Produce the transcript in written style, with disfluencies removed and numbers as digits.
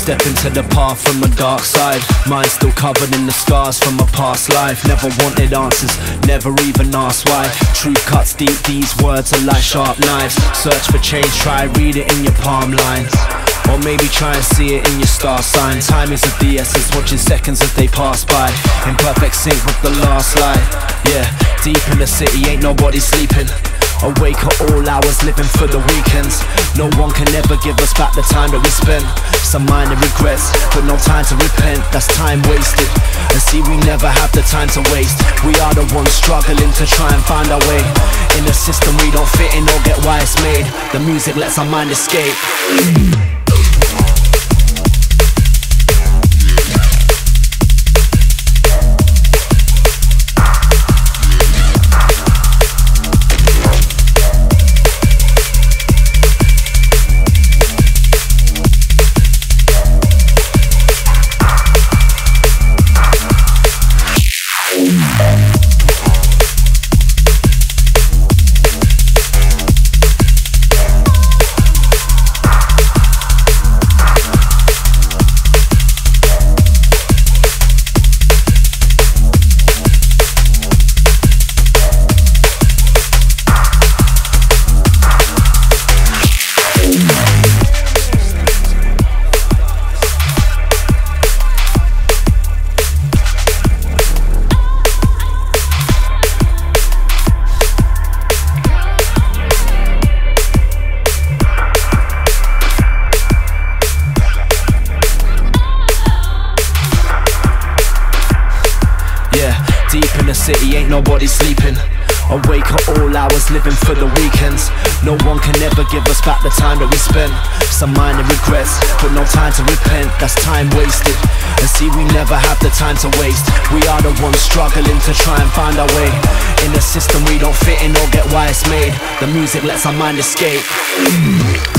step into the path from a dark side. Mind still covered in the scars from a past life. Never wanted answers, never even asked why. Truth cuts deep, these words are like sharp knives. Search for change, try read it in your palm lines. Or maybe try and see it in your star sign. Time is of the essence, watching seconds as they pass by. In perfect sync with the last lie. Yeah, deep in the city, ain't nobody sleeping. Awake at all hours, living for the weekends. No one can ever give us back the time that we spent. Some minor regrets, but no time to repent. That's time wasted. And see, we never have the time to waste. We are the ones struggling to try and find our way. In a system we don't fit in or get why it's made. The music lets our mind escape. Deep in the city, ain't nobody sleeping. Awake at all hours, living for the weekends. No one can ever give us back the time that we spent. Some minor regrets, but no time to repent. That's time wasted. And see, we never have the time to waste. We are the ones struggling to try and find our way. In a system we don't fit in or get why it's made. The music lets our mind escape.